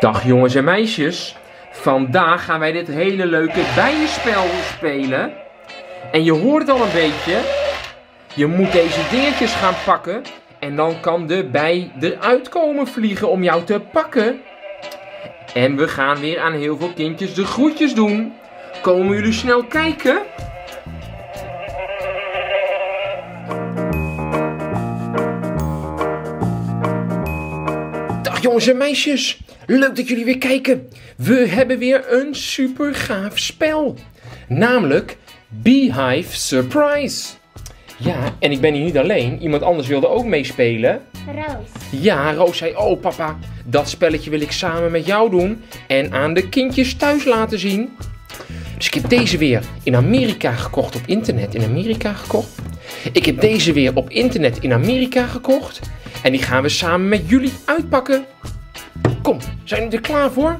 Dag jongens en meisjes. Vandaag gaan wij dit hele leuke bijenspel spelen. En je hoort het al een beetje. Je moet deze dingetjes gaan pakken. En dan kan de bij eruit komen vliegen om jou te pakken. En we gaan weer aan heel veel kindjes de groetjes doen. Komen jullie snel kijken? Dag jongens en meisjes. Leuk dat jullie weer kijken. We hebben weer een super gaaf spel. Namelijk Beehive Surprise. Ja, en ik ben hier niet alleen. Iemand anders wilde ook meespelen. Roos. Ja, Roos zei, oh papa, dat spelletje wil ik samen met jou doen. En aan de kindjes thuis laten zien. Dus ik heb deze weer in Amerika gekocht op internet. In Amerika gekocht. Ik heb deze weer op internet in Amerika gekocht. En die gaan we samen met jullie uitpakken. Kom, zijn jullie er klaar voor?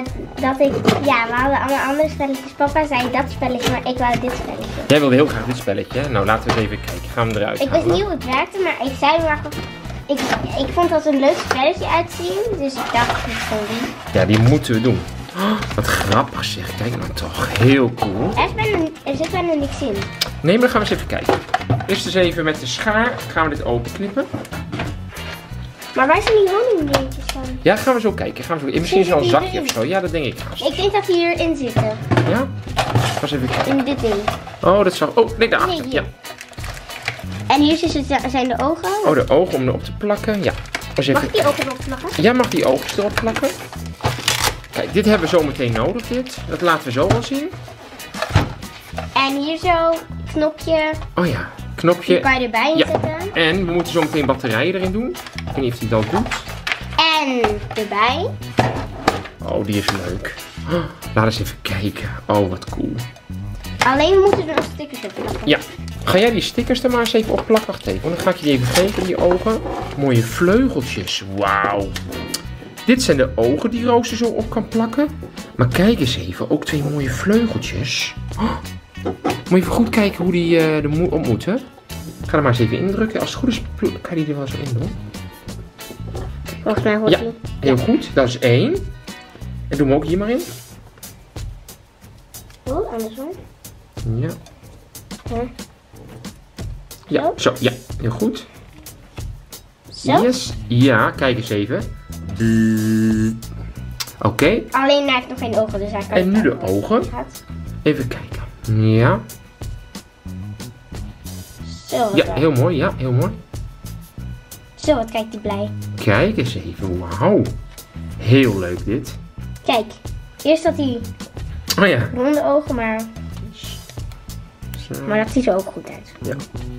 Ja, we hadden allemaal andere spelletjes. Papa zei dat spelletje, maar ik wou dit spelletje. Jij wilde heel graag dit spelletje, hè? Nou, laten we eens even kijken. Gaan we eruit Ik wist niet hoe het werkte, maar ik zei maar... Ik vond dat een leuk spelletje uitzien, dus ik dacht, dit is gewoon die. Ja, die moeten we doen. Oh, wat grappig zeg, kijk nou toch. Heel cool. Er zit bijna niks in. Nee, maar dan gaan we eens even kijken. Eerst eens even met de schaar gaan we dit openknippen. Maar waar zijn die honingdingetjes van? Ja, gaan we zo kijken. Misschien is er al een zakje of zo. Ja, dat denk ik. Ik denk dat die hierin zitten. Ja? Ga eens even kijken. In dit ding. Oh, dat zag... Oh, nee, daarachter. Nee, ja. En hier zijn de ogen. Oh, de ogen om erop te plakken. Ja. Even... Mag ik die ogen erop plakken? Ja, mag die ogen erop plakken. Kijk, dit hebben we zo meteen nodig, dit. Dat laten we zo wel zien. En hier zo, knopje. Oh ja, knopje. Die kan je erbij zetten. En we moeten zo meteen batterijen erin doen. Ik weet niet of hij dat doet. En erbij. Oh, die is leuk. Oh, laat eens even kijken. Oh, wat cool. Alleen we moeten er nog stickers op plakken. Ja. Ga jij die stickers er maar eens even op plakken? Wacht even, want dan ga ik je die even geven, die ogen. Mooie vleugeltjes. Wauw. Dit zijn de ogen die Roos er zo op kan plakken. Maar kijk eens even, ook twee mooie vleugeltjes. Oh. Moet je even goed kijken hoe die er op moeten. Ga er maar eens even indrukken. Als het goed is, kan je die er wel zo in doen. Volgens mij hoort ja, die. heel goed. Dat is 1. En doen we ook hier maar in. Oh, andersom. Ja. Ja. Ja, zo. Ja, heel goed. Zo? Yes. Ja, kijk eens even. Oké. Alleen hij heeft nog geen ogen, dus hij kan En nu de ogen. Even kijken. Ja. Zo. Ja, heel mooi. Ja, heel mooi. Zo, wat kijkt hij blij. Kijk eens even. Wauw. Heel leuk dit. Kijk, eerst had hij Oh ja. ronde ogen, maar Zo. dat ziet er ook goed uit. Ja.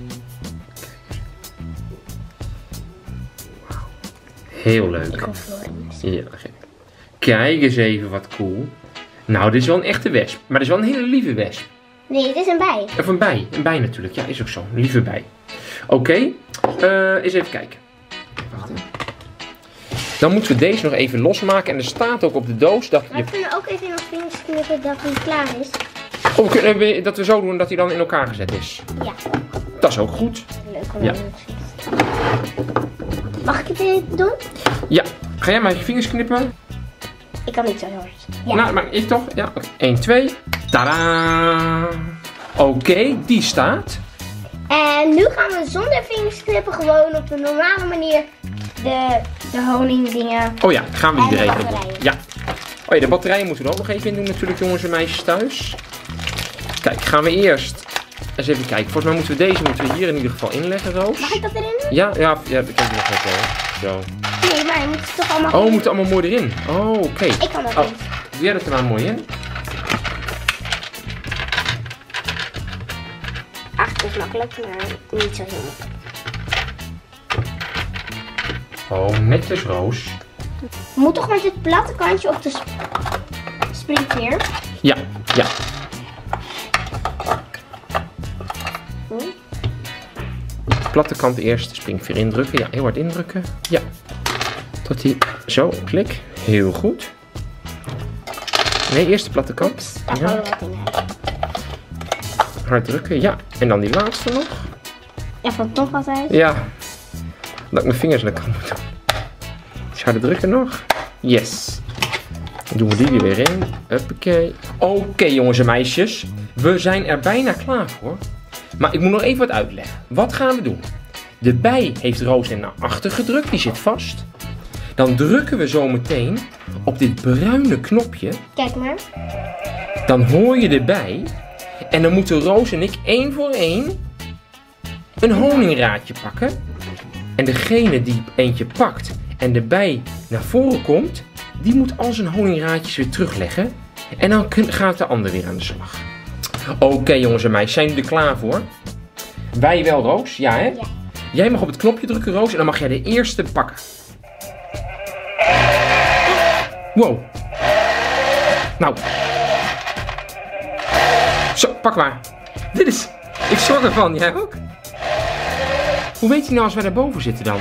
Wauw. Heel leuk. Ik hoop Floris. Ja, kijk eens even wat cool. Nou, dit is wel een echte wesp. Maar dit is wel een hele lieve wesp. Nee, het is een bij. Of een bij. Een bij natuurlijk. Ja, is ook zo. Een lieve bij. Oké. Eens even kijken. Wacht even. Dan moeten we deze nog even losmaken. En er staat ook op de doos dat Maar je... we kunnen ook even in ons vingers knippen dat hij klaar is. Oh, dat we zo doen dat hij dan in elkaar gezet is. Ja. Dat is ook goed. Leuk om Ja. te zien. Mag ik dit doen? Ja. Ga jij maar je vingers knippen? Ik kan niet zo heel hard. Ja. Nou, maar ik toch? Ja. Oké. 1, 2. Tadaa! Oké, die staat. En nu gaan we zonder vingers knippen gewoon op de normale manier de honingdingen. Oh ja, gaan we die En er de even doen. batterijen. Ja. Oh ja, de batterijen moeten we er ook nog even in doen natuurlijk, jongens en meisjes thuis. Kijk, gaan we eerst eens even kijken. Volgens mij moeten we hier in ieder geval inleggen, Roos. Mag ik dat erin doen? Ja, ik heb het nog even hoor. Zo. Nee, maar je moet het toch allemaal... Oh, we moeten allemaal mooi erin. Oh, oké. Ik kan dat Oh, niet. doe jij dat er maar mooi in? Ach, het is makkelijk, maar niet zo heel makkelijk. Oh, netjes, Roos. We moeten toch met dit platte kantje op de springveer. Ja, ja. Platte kant eerst, de springveer indrukken. Ja, heel hard indrukken. Ja. Tot die zo, klik. Heel goed. Nee, eerst de platte kant. Daar Ja. gaan we wat in uit. Hard drukken, ja. En dan die laatste nog. Ja, van toch altijd. Ja. Dat ik mijn vingers aan de kant moet doen. Dus harder drukken nog. Yes. Dan doen we die er weer in. Huppakee. Oké, jongens en meisjes. We zijn er bijna klaar voor. Maar ik moet nog even wat uitleggen. Wat gaan we doen? De bij heeft Roos naar achter gedrukt. Die zit vast. Dan drukken we zo meteen op dit bruine knopje. Kijk maar. Dan hoor je de bij. En dan moeten Roos en ik één voor één een honingraadje pakken. En degene die eentje pakt en de bij naar voren komt, die moet al zijn honingraadjes weer terugleggen. En dan gaat de ander weer aan de slag. Oké, jongens en meisjes, zijn jullie er klaar voor? Wij wel, Roos? Ja, hè? Ja. Jij mag op het knopje drukken, Roos, en dan mag jij de eerste pakken. Wow. Nou. Zo, pak maar. Dit is... Ik schrok ervan, jij ook? Hoe weet hij nou als wij daarboven zitten dan?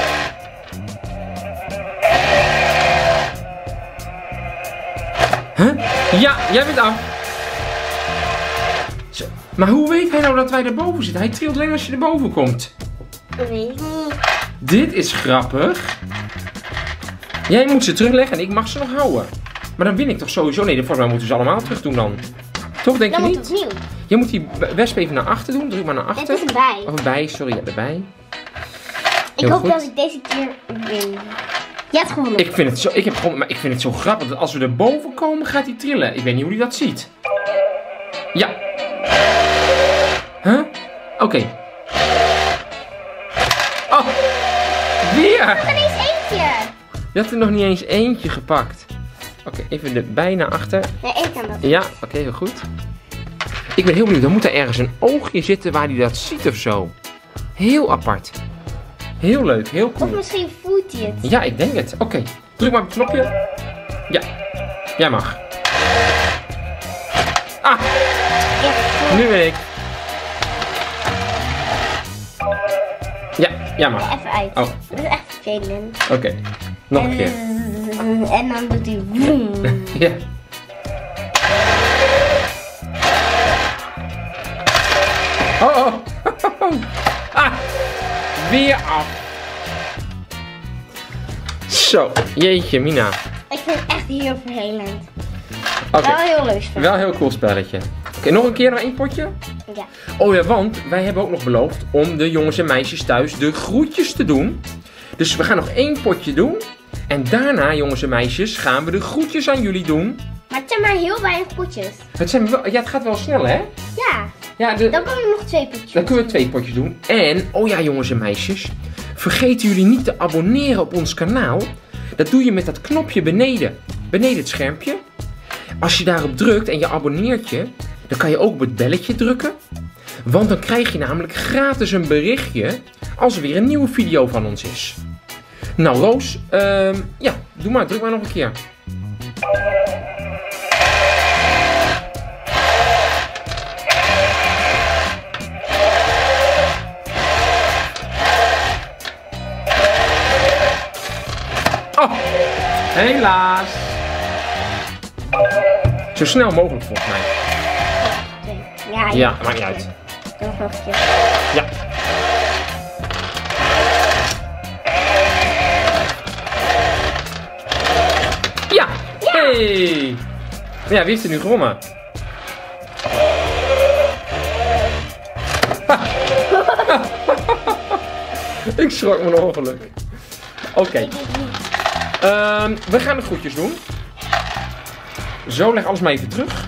Huh? Ja, jij bent af. Zo. Maar hoe weet hij nou dat wij daarboven zitten? Hij trilt alleen als je erboven komt. Dat weet ik niet. Dit is grappig. Jij moet ze terugleggen en ik mag ze nog houden. Maar dan win ik toch sowieso? Nee, volgens mij moeten ze allemaal terug doen dan. Toch, denk je Dan niet? moet het opnieuw. Je moet die wesp even naar achter doen. Druk maar naar achter. Het is een bij. Of een bij, sorry, ja, erbij. Ik hoop dat ik deze keer win. Je hebt gewonnen. Ik vind het zo, ik heb gewoon, maar ik vind het zo grappig dat als we erboven komen, gaat hij trillen. Ik weet niet hoe hij dat ziet. Ja. Huh? Oké. Oh, weer! Er is eentje. Je had er nog niet eens eentje gepakt. Oké, even de bij naar achter. Nee, ik kan dat. Ja, oké, heel goed. Ik ben heel benieuwd, dan moet er ergens een oogje zitten waar hij dat ziet of zo. Heel apart. Heel leuk, heel cool. Of misschien voelt hij het. Ja, ik denk het. Oké, druk maar op het knopje. Ja, jij mag. Ah, Ja, nu ben ik. Ja, jij mag. even uit. Oh. Dat is echt vervelend. Oké, nog een keer. En dan doet hij vroom. Ja. Oh, oh. Ah, weer af. Zo, jeetje, Mina. Ik vind het echt heel vervelend. Oké, Wel heel leuk spel. wel een heel cool spelletje. Oké, nog een keer nog één potje. Ja. Oh ja, want wij hebben ook nog beloofd om de jongens en meisjes thuis de groetjes te doen. Dus we gaan nog één potje doen. En daarna, jongens en meisjes, gaan we de groetjes aan jullie doen. Maar het zijn maar heel weinig potjes. Het gaat wel snel, hè? Ja. Ja, Dan komen er nog 2 potjes. dan kunnen we 2 potjes doen. En, oh ja, jongens en meisjes, vergeten jullie niet te abonneren op ons kanaal. Dat doe je met dat knopje beneden het schermpje. Als je daarop drukt en je abonneert je, dan kan je ook op het belletje drukken. Want dan krijg je namelijk gratis een berichtje als er weer een nieuwe video van ons is. Nou, Roos, ja, doe maar, druk maar nog een keer. Oh, helaas. Zo snel mogelijk volgens mij. Ja, maakt niet uit. Doe nog een keer. Ja. Ja. Hey. Ja, wie heeft er nu gewonnen? Ik schrok me een ongeluk. Oké. We gaan de groetjes doen. Zo, leg alles maar even terug.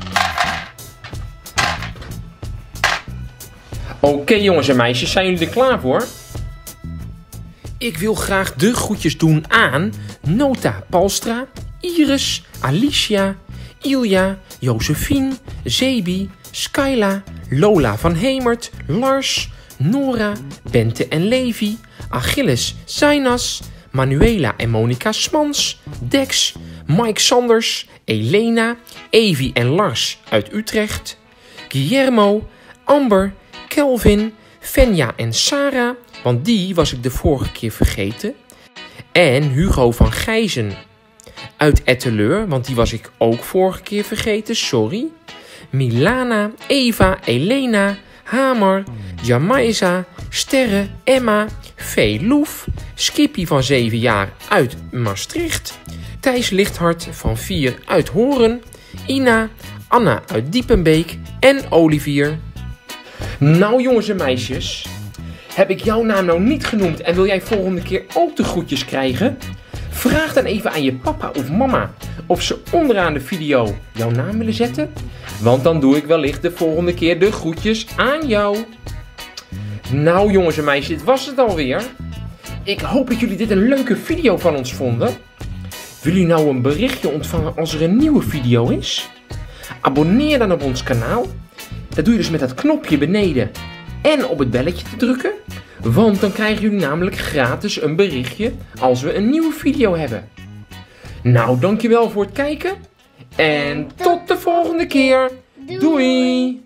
Oké, jongens en meisjes, zijn jullie er klaar voor? Ik wil graag de groetjes doen aan Nota Palstra, Iris, Alicia, Ilja, Josephine, Zebi, Skyla, Lola van Hemert, Lars, Nora, Bente en Levi, Achilles, Zainas, Manuela en Monica Smans, Dex, Mike Sanders, Elena, Evie en Lars uit Utrecht, Guillermo, Amber, Kelvin, Fenja en Sarah, want die was ik de vorige keer vergeten, en Hugo van Gijzen uit Etteleur, want die was ik ook vorige keer vergeten, sorry. Milana, Eva, Elena, Hamer, Jamaisa, Sterre, Emma, Veeloef, Skippy van 7 jaar uit Maastricht, Thijs Lichthart van 4 uit Horen, Ina, Anna uit Diepenbeek en Olivier. Nou jongens en meisjes, heb ik jouw naam nou niet genoemd en wil jij volgende keer ook de groetjes krijgen? Vraag dan even aan je papa of mama of ze onderaan de video jouw naam willen zetten. Want dan doe ik wellicht de volgende keer de groetjes aan jou. Nou jongens en meisjes, dit was het alweer. Ik hoop dat jullie dit een leuke video van ons vonden. Willen jullie nou een berichtje ontvangen als er een nieuwe video is? Abonneer dan op ons kanaal. Dat doe je dus met dat knopje beneden en op het belletje te drukken. Want dan krijgen jullie namelijk gratis een berichtje als we een nieuwe video hebben. Nou, dankjewel voor het kijken. En tot de volgende keer. Doei!